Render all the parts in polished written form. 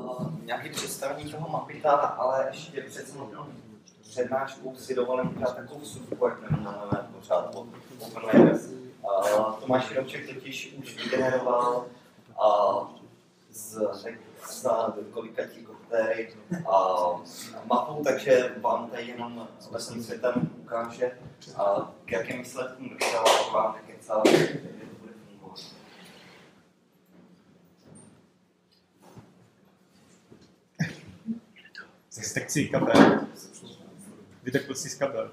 nějaké představení toho Mapita, ale ještě před přednáškou si dovolím udělat takovou vsuvku, jak nemáme pořád OpenLayers. Tomáš Kravček totiž už vygeneroval z kolikatí koktéry mapu, takže vám tady jenom s vlastním světem ukáže, k jakým výsledkům došel a vám nekecal, jak to bude fungovat. Sekcí kabel. Vytekl si z kabel.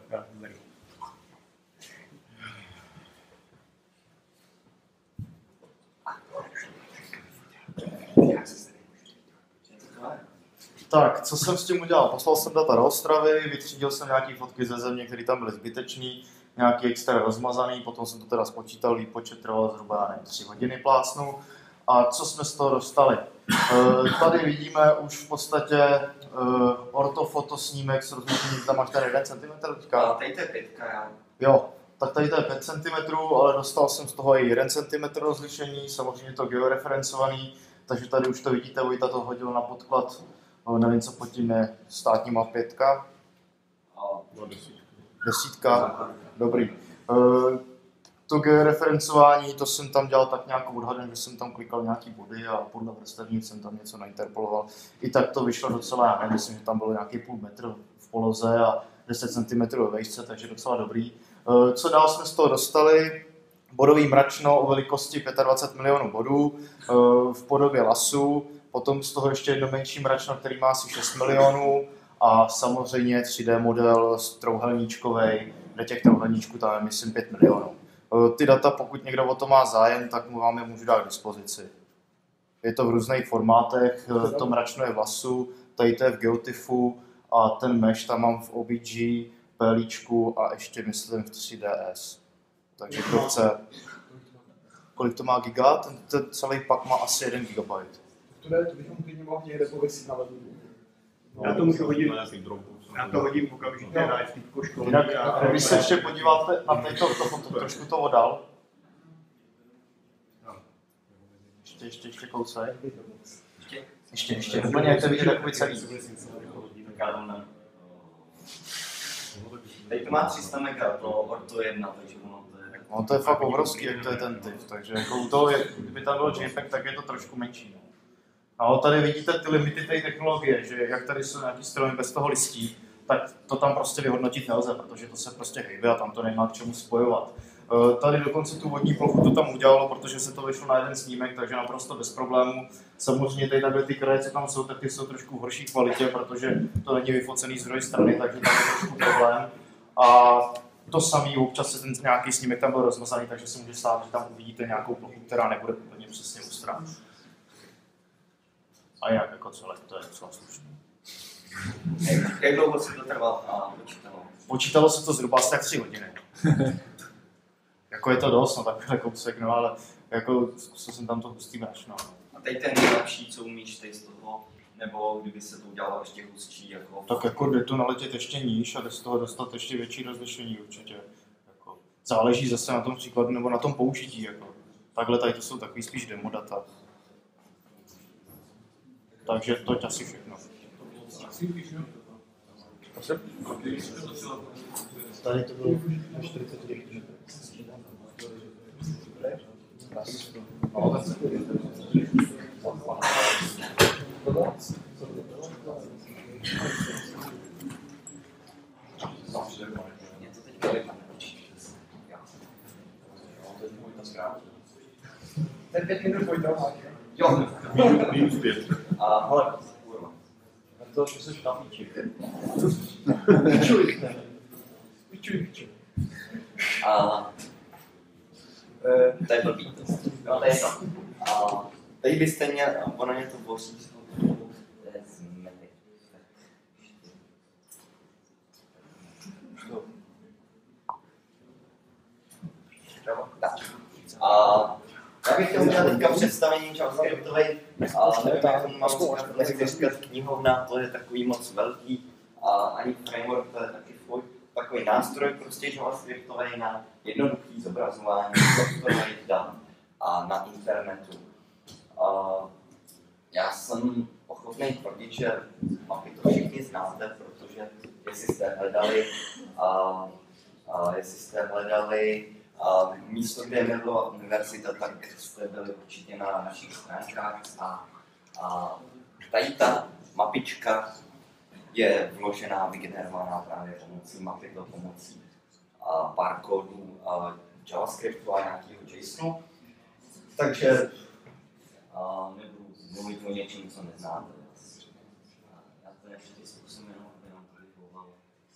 Tak, co jsem s tím udělal? Poslal jsem data do Ostravy, vytřídil jsem nějaké fotky ze země, které tam byly zbytečný, nějaký extra rozmazaný, potom jsem to teda spočítal, výpočet trval zhruba 3 hodiny plácnu. A co jsme z toho dostali? Tady vidíme už v podstatě ortofotosnímek s rozlišením, tam máš tady 1 cm. Tady to je 5, jo. Tak tady to je 5 cm, ale dostal jsem z toho i 1 cm rozlišení, samozřejmě to georeferencovaný, takže tady už to vidíte, Vojta to hodil na podklad, nevím, co pod tím je, státní map 5. Desítka, dobrý. To georeferencování, to jsem tam dělal tak nějak odhadem, že jsem tam klikal nějaký body a podle vrstevnic jsem tam něco nainterpoloval. I tak to vyšlo docela, já nevím, myslím, že tam bylo nějaký půl metr v poloze a 10 cm ve výšce, takže docela dobrý. Co dál jsme z toho dostali? Bodový mračno o velikosti 25 milionů bodů v podobě lasu, potom z toho ještě jedno menší mračno, který má asi 6 milionů a samozřejmě 3D model trouhelníčkovej, kde těch trouhelníčků tam je myslím 5 milionů. Ty data, pokud někdo o to má zájem, tak vám je můžu dát k dispozici. Je to v různých formátech, to mračno je v lasu, tady to je v Geotifu a ten mesh tam mám v OBG, PLíčku a ještě myslím v 3DS. Takže kdo chce, kolik to má giga, ten celý pak má asi 1 GB. To bychom klidně mohli někde pověsit na webu. Já to můžu hodit, já to hodím okamžitě na FTko školy. Jinak, když se ještě podíváte na této foto, trošku to odal. Ještě kousek. Ještě, úplně jak to vidět takový celý. Teď to má 300 mega pro Orto 1, takže ono to je... No to je fakt obrovský, jak to je ten typ, takže jako u toho, kdyby tam byl JPEG, tak je to trošku menší. A tady vidíte ty limity té technologie, že jak tady jsou nějaký stromy bez toho listí, tak to tam prostě vyhodnotit nelze, protože to se prostě hejbe a tam to nemá k čemu spojovat. Tady dokonce tu vodní plochu to tam udělalo, protože se to vyšlo na jeden snímek, takže naprosto bez problémů. Samozřejmě tady takhle ty kraje, co tam jsou, tak ty jsou trošku v horší kvalitě, protože to není vyfocený z druhé strany, takže tam je trošku problém. A to samý, občas se ten nějaký snímek tam byl rozmazaný, takže se může stát, že tam uvidíte nějakou plochu, která nebude úplně přesně ostrá. A jak jako celé, to je docela slušné. Jak dlouho se to trvalo a počítalo? Počítalo se to zhruba asi tak 3 hodiny. Jako je to dost, no takovýhle kousek, no ale jako zkusil jsem tam to hustý mračno. A teď ten nejlepší, co umíš teď z toho, nebo kdyby se to udělalo ještě hustší jako... Tak jako jde to naletět ještě níž a jde z toho dostat ještě větší rozlišení určitě. Jako, záleží zase na tom příkladu nebo na tom použití. Jako. Takhle tady to jsou takový spíš demo data. Takže to je asi všechno. Tady to bylo 49 minut. Ten 5 minut pojď dál. Jo. Minus 5. A hele, kurva. A to jsi na píči. Pičuj. To je blbý. No, to je to. A tady byste měl, ono mě to boří. To je zmetek. Tak. A já bych chtěl udělat teďka představení JavaScriptovej, nevím, jak tomu mám říkat knihovna, to je takový moc velký, a ani framework, to je taky takový nástroj prostě JavaScriptovej na jednoduchý zobrazování strukturovaných dat a na internetu. Já jsem schopný tvrdit, že mapy to všichni znáte, protože jestli jste hledali místo, kde je byla univerzita, tak jste byli určitě na našich stránkách a tady ta mapička je vložená, vygenerovaná právě pomocí Mapito, pomocí pár kódů JavaScriptu a nějakého JSONu. Takže nebudu mluvit o něčem, co neznáte. Já to ještě zkusím jenom, aby nám tady volalo.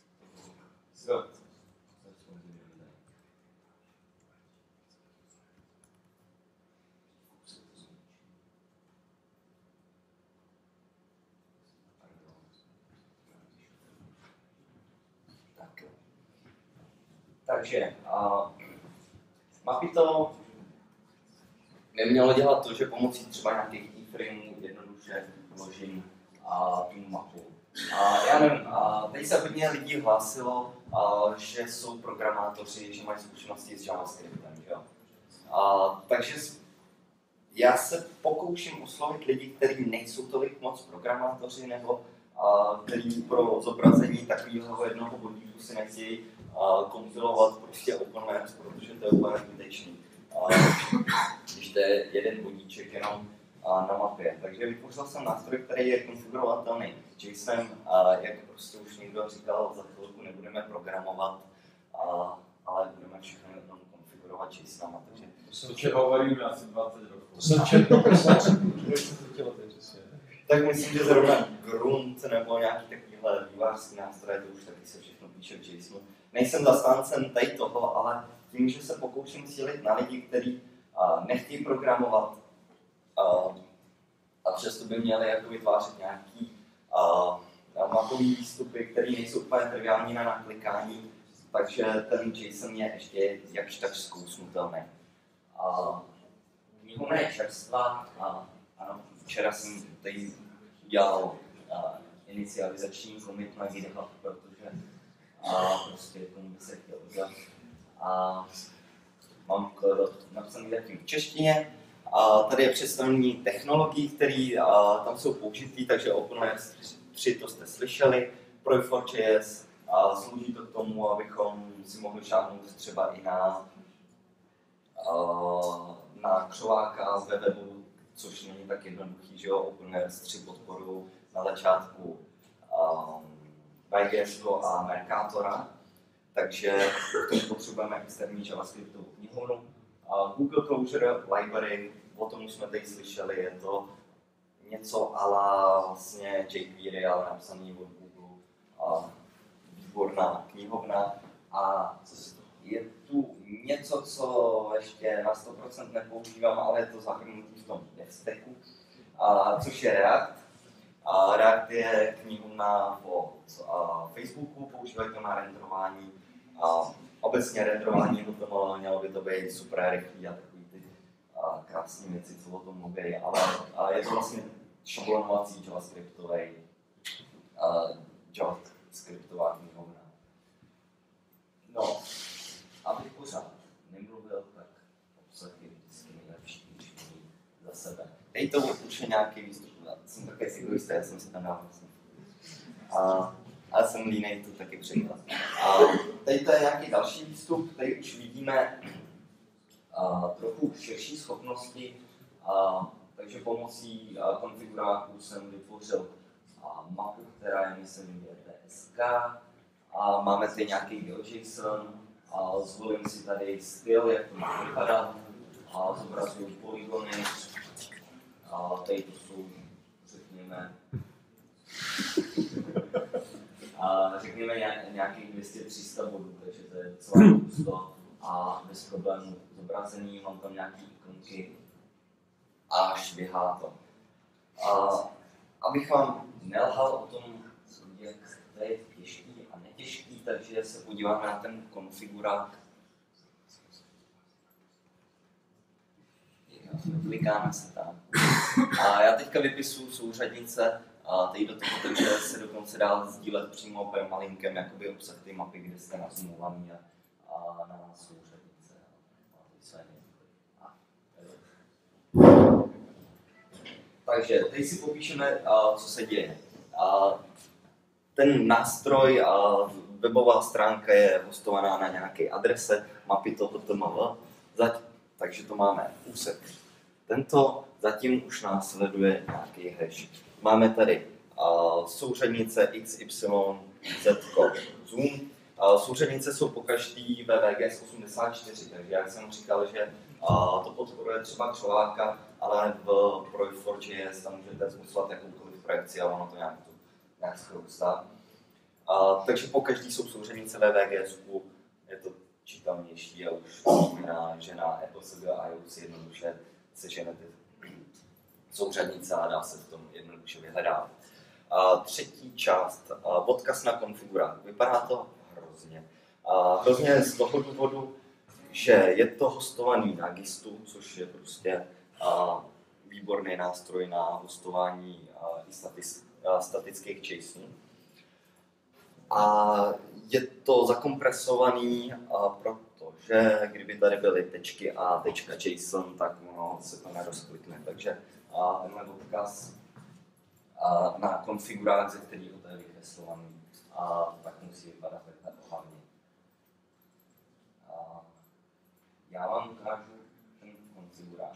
Takže Mapito nemělo dělat to, že pomocí třeba nějakých keyframeů jednoduše vložím tu mapu. Já nevím, teď se hodně lidí hlásilo, že jsou programátoři, že mají zkušenosti s JavaScriptem. Že? Takže já se pokouším oslovit lidi, kteří nejsou tolik moc programátoři, nebo kteří pro zobrazení takového jednoho bodíku si nechtějí kompilovat prostě OpenWRS, protože to je úplně zbytečný. Když to je jeden bodíček jenom na mapě. Takže vytvořil jsem nástroj, který je konfigurovatelný JSON, jak prostě už někdo říkal, za chvilku nebudeme programovat, ale budeme všechno jenom konfigurovat JSONama. Takže to jsem čeho varím asi 20 roků. To jsem četl, tak myslím, že zrovna Grunt nebo nějaký takovýhle vývářský nástroje, to už taky se všechno píše v JSONu. Nejsem zastáncem tady toho, ale tím, že se pokouším cílit na lidi, kteří nechtějí programovat a přesto by měli jako vytvářet nějaký mapový výstupy, které nejsou úplně triviální na naklikání, takže ten JSON je ještě jakž tak zkousnutelný. Knihovna je čerstvá, ano, včera jsem tady udělal inicializační commit na GitHub, protože prostě tomu by se chtěl udělat. Mám napsaný zatím v češtině. Tady je představení technologií, které tam jsou použitý, takže OpenWRS 3 to jste slyšeli, Proj4JS slouží to k tomu, abychom si mohli šáhnout třeba i na křováka ve webu, což není tak jednoduchý, že jo, OpenWRS 3 podporují na začátku Vue.js a Mercatora, takže k tomu potřebujeme externí JavaScriptovou knihovnu. Google Closure Library, o tom už jsme teď slyšeli, je to něco ala vlastně jQuery, ale napsaný od Google. Výborná knihovna. A je tu něco, co ještě na 100% nepoužívám, ale je to zahrnutý v tom DevStacku, což je React. React je knihovna o Facebooku, používají to na renderování. Obecně renderování HTML mělo by to být super rychlý a takový ty krásné věci, co o tom mluví, ale je to vlastně šablonovací JavaScriptová knihovna. No, abych pořád nemluvil, tak obsah je vždycky nejlepší, když mluví za sebe. Dej to určitě nějaký výstup, jsem takový egoista, já jsem si tam dal vlastně. Ale jsem línej to taky překlad. Tady to je nějaký další výstup, tady už vidíme trochu širší schopnosti, takže pomocí konfiguráků jsem vytvořil mapu, která je myslím DSK, máme tady nějaký GeoJSON, zvolím si tady styl, jak to má vypadat, zobrazuju polygony, tady to jsou, řekněme nějakých 200-300 bodů, takže to je docela husto a bez problémů zobrazený, mám tam nějaký ikonky a švihá to. Abych vám nelhal o tom, jak to je těžký a netěžký, takže se podíváme na ten konfigurák. Klikáme se tam. Já teďka vypisuju souřadnice, tady do toho, takže se dokonce dá sdílet přímo permalinkem jakoby obsah té mapy, kde jste nazumovaný a na souřadnice. Takže teď si popíšeme, co se děje. Ten nástroj, webová stránka je hostovaná na nějaké adrese mapy.tml, takže to máme úsek. Tento zatím už následuje nějaký hash. Máme tady souřadnice x, y, z, zoom. Souřadnice jsou po každý VVG 84, takže jak jsem říkal, že to podporuje třeba Čoláka, ale v Pro4.js tam můžete poslat jakoukoliv projekci a ono to nějak schroustá. Takže po každý jsou souřadnice VVGS, je to čitelnější a už znamená, že na EPSG a IO si jednoduše seženete souřadnice a dá se v tom jednoduše vyhledávat. Třetí část, odkaz na konfigurák. Vypadá to hrozně. Hrozně z toho důvodu, že je to hostovaný na Gistu, což je prostě výborný nástroj na hostování i statických JSONů. A je to zakompresovaný, protože kdyby tady byly tečky a tečka JSON, tak ono se to nerozklikne. Takže tenhle odkaz na konfigurák, ze kterého to je vykreslovaný, tak musí vypadat takhle hlavně. Já vám ukážu ten konfigurák.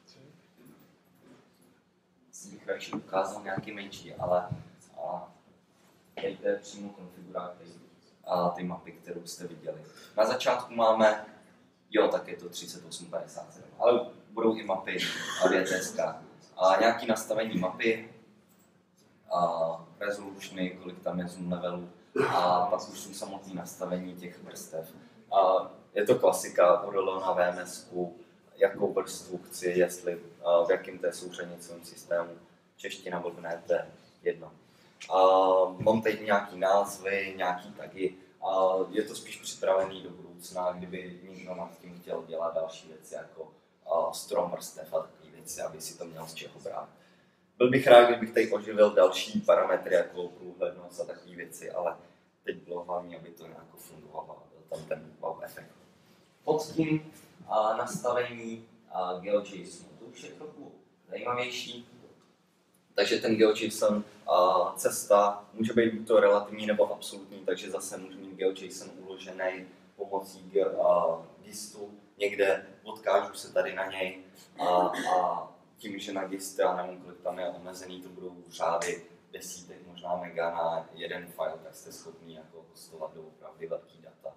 Bych radši ukázal nějaký menší, ale tady to je přímo konfigurák ty mapy, kterou jste viděli. Na začátku máme, tak je to 3857, ale budou i mapy VTSK. Nějaké nastavení mapy, rezolutiony, kolik tam je zoom levelů a pak už jsou samotné nastavení těch vrstev. Je to klasika, URL na VMS-ku, jakou vrstvu chci, jestli v jakém té souřadnicovém systému, čeština, blbné, to je jedno. Mám tady nějaký názvy, nějaký tagy. Je to spíš připravený do budoucna, kdyby někdo nad tím chtěl dělat další věci, jako strom vrstev a takové věci, aby si to měl z čeho brát. Byl bych rád, kdybych tady oživil další parametry, jako průhlednost a takové věci, ale teď bylo hlavně, aby to nějak fungovalo a byl tam ten wow efekt. Pod tím nastavení GeoJSON, to už je trochu zajímavější. Takže ten GeoJSON cesta může být buď to relativní nebo absolutní, takže zase můžu mít GeoJSON uložený pomocí Gistu. Někde odkážu se tady na něj a tím, že na Gist, já nevím, kolik tam je omezený, to budou řády desítek, možná mega na jeden file, tak jste schopni jako hostovat doopravdy velký data.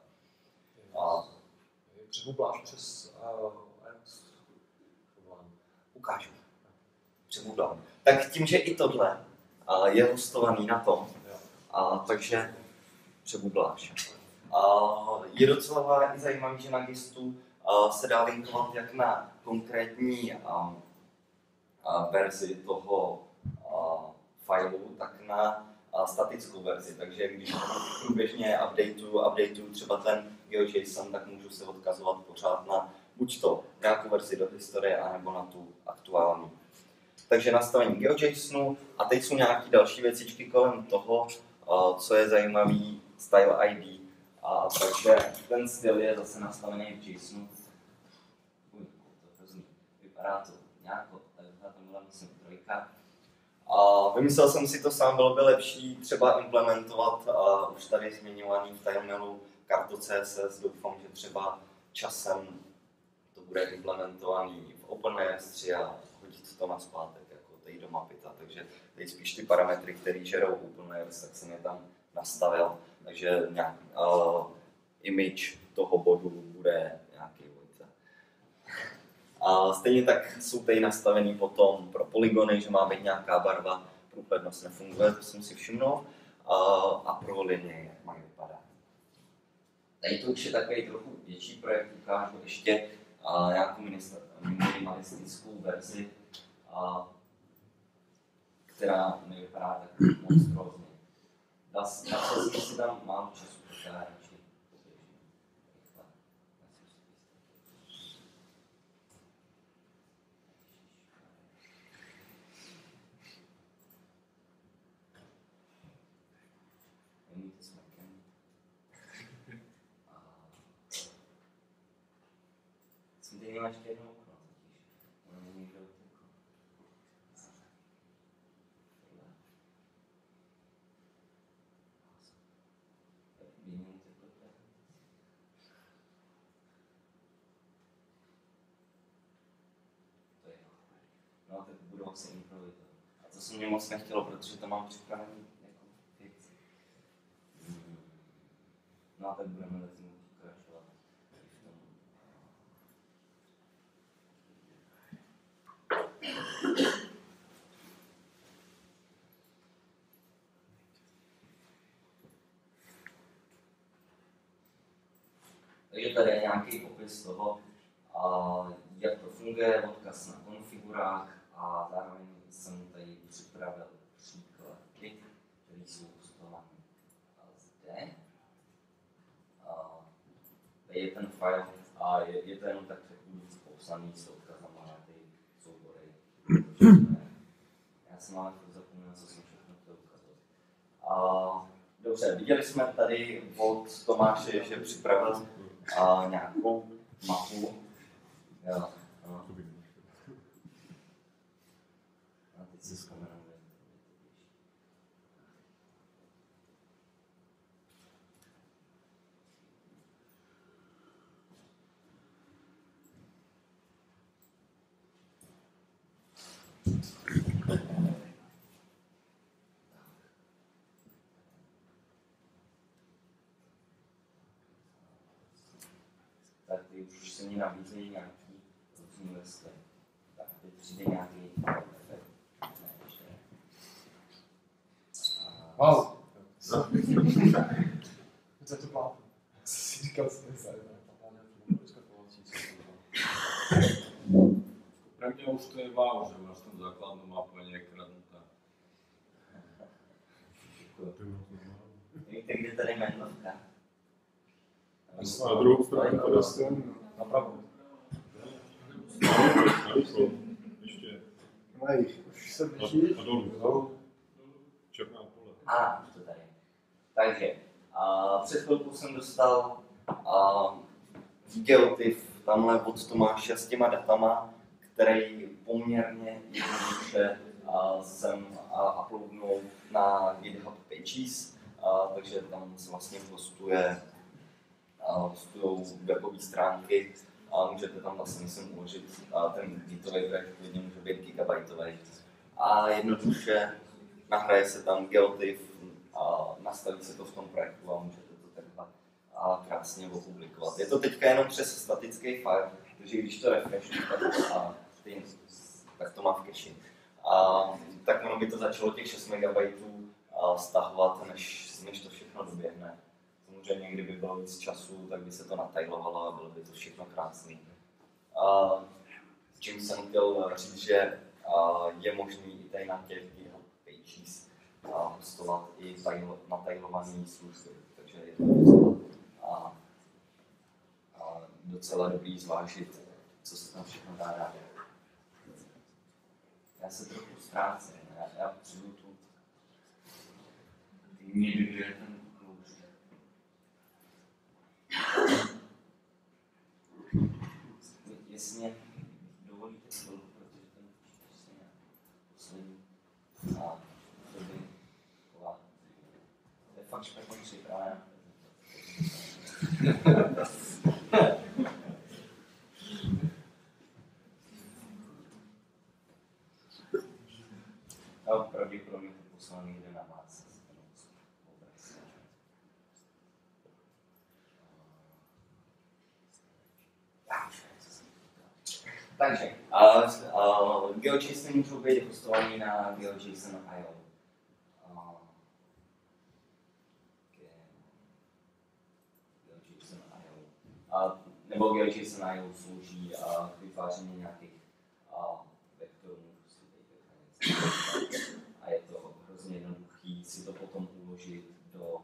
Přebubláš přes Ukážu. Přebublám. Tak tím, že i tohle je hostovaný na tom, takže přebubláš. Je docela i zajímavý, že na Gistu se dá linkovat jak na konkrétní verzi toho fileu, tak na statickou verzi. Takže když průběžně updateuju třeba ten GeoJSON, tak můžu se odkazovat pořád na buď to nějakou verzi do historie, anebo na tu aktuální. Takže nastavení GeoJSONu a teď jsou nějaké další věcičky kolem toho, co je zajímavý, Style ID. Takže ten styl je zase nastavený v JSONu. Vypadá to nějak, na tomhle musím trojka. Vymyslel jsem si to sám, bylo by lepší třeba implementovat už tady zmiňovaný v TileMailu kartu CSS. Doufám, že třeba časem to bude implementovaný v OpenLayers 3 a hodit to na zpátek, jako tady do Mapita. Takže tady spíš ty parametry, které žerou OpenLayers, tak jsem je tam nastavil. Takže nějak image toho bodu bude nějaký Vojta. Stejně tak jsou tady nastavený potom pro polygony, že má být nějaká barva, průhlednost nefunguje, to jsem si všimnul, a pro linie, jak mají vypadat. Tady to už je takový trochu větší projekt, ukážu ještě nějakou minimalistickou verzi, která nevypadá tak monstrózně. Dal jsem si tam málo času, protože já radši jsem tady měl ještě jedno okno, totiž. Ono není to jako... impro si improvizovat. A to se mě moc nechtělo, protože to mám připravený jako věc. No a tak budeme zatím pokračovat v tom. Takže tady je nějaký popis toho, jak to funguje, odkaz na konfigurák a zároveň jsem tady připravil příklady, které jsou hostovány zde. Tady je ten file a je to jenom tak překůdnic popsaný s odkazama na ty soubory. Já jsem ale zapomněl, co jsem všechno chtěl ukazovat. Dobře, viděli jsme tady od Tomáše, že připravil nějakou mapu. Jo, no. A teď si vzpomeneme. Tak ty už se mi nabízejí nějaký různý listy. Tak teď přijde nějaký efekt. Ne, ještě ne. Wow. Co to má? Si říkal, že to je zajímavé. Pre mňa už to je wow, že máš tam základnú mapu a nie je kradnutá. Víte, kde tady je jmenovka? Na druhou stranu to dá. Napravo. Ještě. Už se blíží. A dolů. Černá pole. To tady. Takže, před chvilkou jsem dostal geotyp tamhle od Tomáše s těma datama, který poměrně jednoduše jsem uploadnul na GitHub Pages, takže tam se vlastně hostují webové stránky a můžete tam vlastně myslím uložit ten gitový projekt, klidně může být gigabajtový. A jednoduše nahraje se tam geotyp, nastaví se to v tom projektu a můžete to takhle krásně opublikovat. Je to teďka jenom přes statický file, takže když to refreshnu, tak to má v cache. Tak ono by to začalo těch 6 MB stahovat, než to všechno doběhne. Samozřejmě, kdyby bylo víc času, tak by se to natajlovalo a bylo by to všechno krásný. Čím jsem chtěl říct, že je možný i tady na těch GitHub Pages hostovat i natajlované služby, takže je to docela dobrý zvážit, co se tam všechno dá dát. Já se trochu ztrácím, já přijdu tu někdy, kde je ten klouč. Jestli mě dovolíte chvilku, protože ten počítač se nějak poslední doby chová. To je fakt špatně připravená. Pravděpodobně to poslal někde na vás. Takže, GeoJSON můžou být hostovaný na GeoJSON.io. Nebo GeoJSON.io slouží k vytváření nějakých vektorů. A je to hrozně jednoduchý si to potom uložit do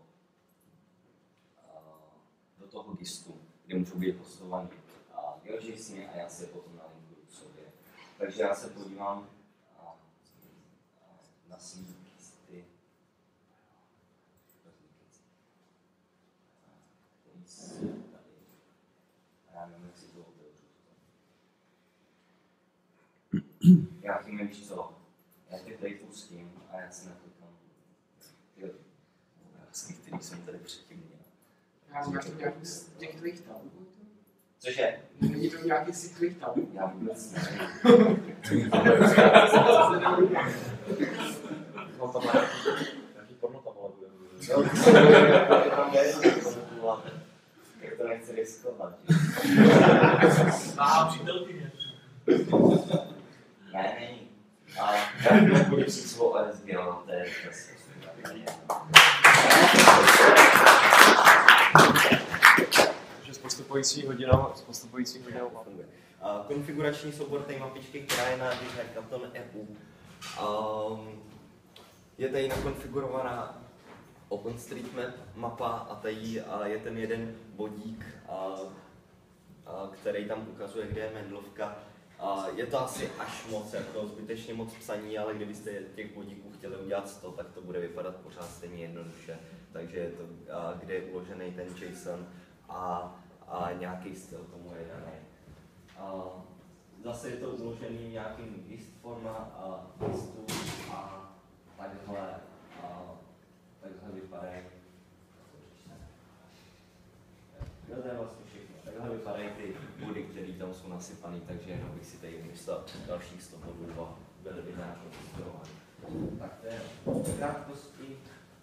toho disku, kde můžou být hostovaný GeoJSON a já se potom nalinkuju k sobě. Takže já se podívám na svý listy. A já nevím, jak si to otevřu. Já tím nevíš co. Já tě tady pustím a já si naklikám ty obrázky, který jsem tady předtím měl. Já máš to nějaký z těch tvých tabů? Cože? Není to nějaký z těch tvých tabů? Já vůbec nevím. A já budu si svou OSG, ale to je zase. Takže s postupující hodinou funguje. Konfigurační soubor té mapičky, která je na Hackathon EU. Je tady nakonfigurovaná OpenStreetMap mapa a tady je ten jeden bodík, který tam ukazuje, kde je Mendlovka. Je to asi až moc, jako zbytečně moc psaní, ale kdybyste těch bodíků chtěli udělat 100, tak to bude vypadat pořád stejně jednoduše. Takže je to, kde je uložený ten JSON a nějaký styl tomu je daný. Zase je to uložený nějakým gist forma listu a takhle vypadají. To je vlastně všechno. Takhle vypadají ty body, které tam jsou nasypané, takže jenom bych si tady místo dalších 100 bodů byly vynášet inspirovaný. Tak to je v krátkosti.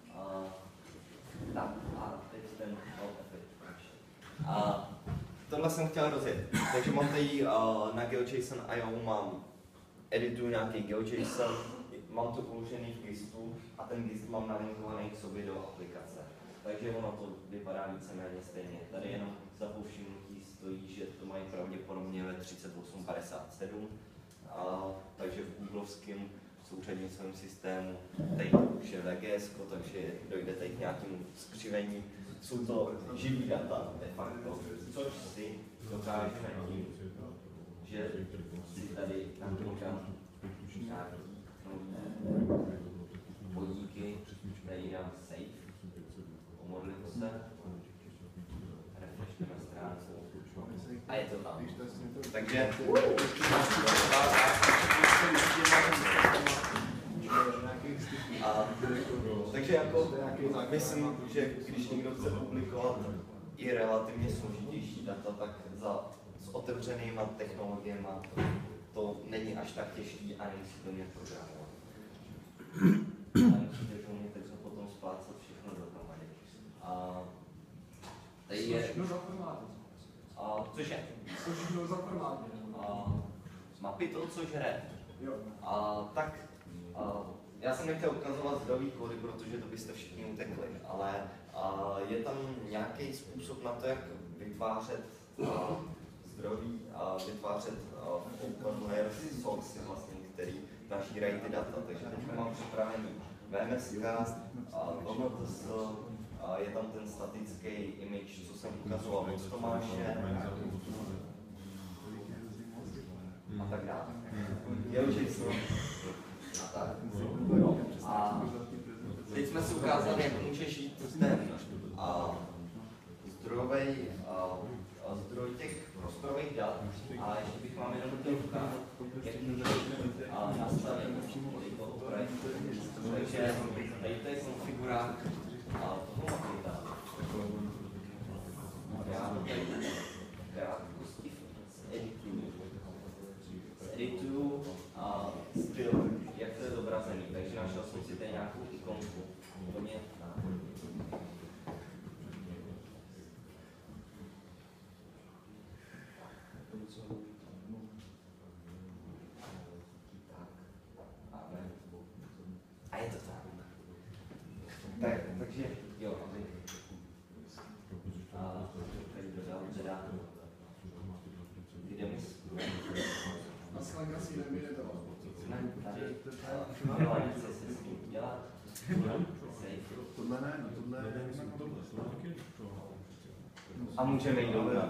Tak a teď ten efekt. Tohle jsem chtěl rozjet. Takže mám tady na GeoJSON.io mám editu nějaký GeoJSON, mám to uložený v gistu a ten gist mám nalinkovaný k sobě do aplikace. Takže ono to vypadá víceméně stejně. Tady jenom za povšimnutí stojí, že to mají pravděpodobně ve 3857, takže v googlovském souřadnicovém systému tady už je VGS, takže dojde tady k nějakému skřivení. Jsou to živý data de facto, což si dokážeme tím, že si tady například nějaký bodíky, tady dám save, pomodlit se, refreshneme stránku a je to tam. Takže takže jako myslím, že když někdo chce publikovat i relativně složitější data, tak s otevřenýma technologiemi to není až tak těžký a nemusí to mě programovat. A musíte to mě takže potom splácat všechno dohromady. Tady je... Všechno za formáty. Cože? Všechno za formáty. Mapy to, co žere. Jo. Já jsem nechtěl ukazovat zdrojový kódy, protože to byste všichni utekli, ale je tam nějaký způsob na to, jak vytvářet zdrojový, vytvářet open source, vlastně, který nažírají ty data. Takže teď mám připravený VMS, ONTS, je tam ten statický image, co jsem ukazoval od Tomáše a tak dále. GeoJSON a tak. A teď jsme si ukázali, jak může žít ten zdroj těch prostorových dat. A ještě bych vám jenom chtěl ukázat, jak může nastavit toho projektu. Takže tady to je konfigurák toho mapita. Já to tady krátkosti edituju styl, jak to je zobrazený. Takže našel jsem si tady nějakou ikonku. Úplně a je to tak. Takže jo, aby tady dodal teda jdeme A Slanka si nevyjedoval. tady dělá něco se s tím dělat. Tohle ne, tohle ne. A můžeme jít do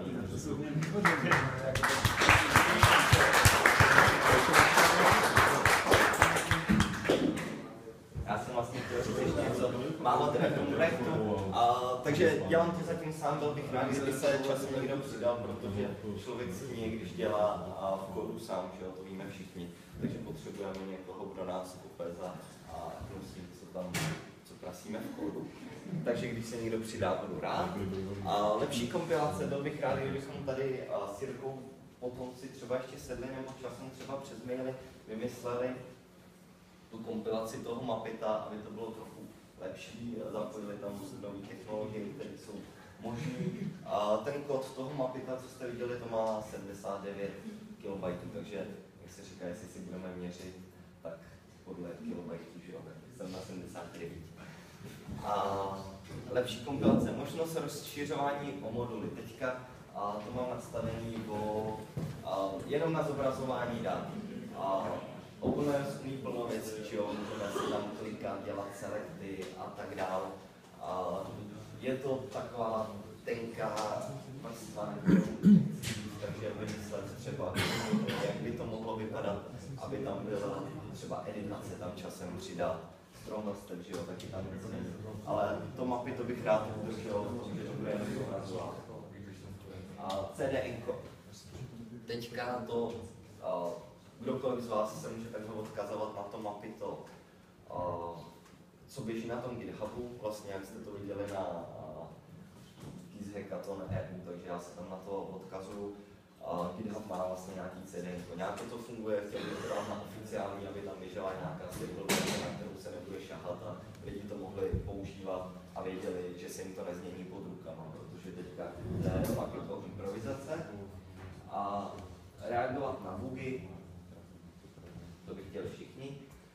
Já jsem vlastně chtěl říct ještě něco málo teda k tomu projektu, takže dělám to zatím sám, byl bych rád, kdyby se časem někdo přidal, protože člověk si když dělá v kódu sám, že jo, to víme všichni, takže potřebujeme někoho, kdo nás kope a nosí, co prasíme v kódu. Takže když se někdo přidá, budu rád. Lepší kompilace, byl bych rád, kdybychom tady s Jirkou potom si třeba ještě sedli nebo časem třeba přes maily vymysleli tu kompilaci toho mapita, aby to bylo trochu lepší, zapojili tam nové technologie, které jsou možné. Ten kód toho mapita, co jste viděli, to má 79 KB, takže jak se říká, jestli si budeme měřit, tak KB, že jo, tak jsem na 79. A lepší kompilace, možnost rozšiřování o moduly. Teďka to mám nastavení jenom na zobrazování dat. OpenOS umí plno věcí, že jo, můžeme si tam klikat, dělat selekty a tak dále. Je to taková tenká vrstva, takže vymyslet třeba, jak by to mohlo vypadat, aby tam byla třeba editace, tam časem přidat, stromnost, že jo, taky tam něco není. Ale to mapy to bych rád udržel, protože to bude jenom zobrazovat. CDN. Teďka to, kdokoliv z vás se může takhle odkazovat na to mapy to, co běží na tom GitHubu, vlastně jak jste to viděli na Hackathon EU, takže já se tam na to odkazuju. GitHub má vlastně nějaký CDN, nějaké to funguje, chtěl bych to dát na oficiální, aby tam běžela nějaká stable, na kterou se nebude šahat a lidi to mohli používat a věděli, že se jim to nezmění pod rukama, protože teďka je fakt jako improvizace. A reagovat na bugy, to by chtěli všichni.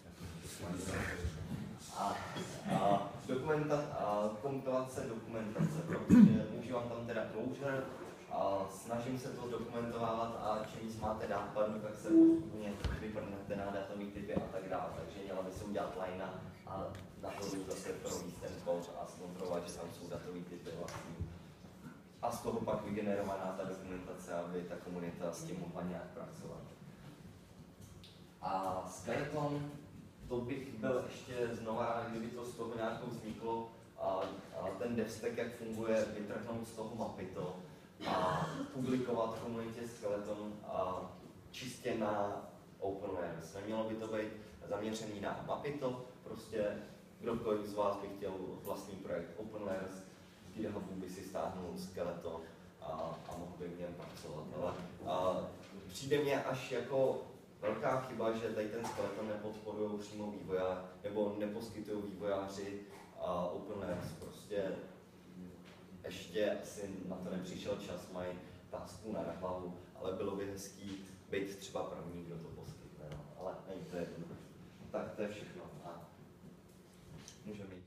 Kompilace dokumentace, protože používám tam teda Clojure a snažím se to dokumentovávat a čím víc máte dátpadu, tak se postupně vyprnete na datový typy a tak dále. Takže měla by se udělat linea a nahoru zase provést ten kód a zkontrolovat, že tam jsou datový typy vlastní. A z toho pak vygenerovaná ta dokumentace, aby ta komunita s tím mohla nějak pracovat. A Skeleton, to bych byl ještě znova, kdyby to z toho nějakou vzniklo, a ten devstack, jak funguje, vytrhnout z toho mapito a publikovat komunitě Skeleton čistě na OpenWares. Nemělo by to být zaměřený na mapito, prostě kdokoliv z vás by chtěl vlastní projekt OpenWares, z GitHubu by si stáhnul Skeleton a mohl by v něm pracovat. Ale přijde mě až jako velká chyba, že tady ten Skeleton nepodporují přímo vývojáři, nebo neposkytují vývojáři OpenWares. Prostě ještě asi na to nepřišel čas, mají tásku na hlavu, ale bylo by hezký být třeba první, kdo to poskytne. No. Ale není to jedno. Tak to je všechno. A můžeme jít.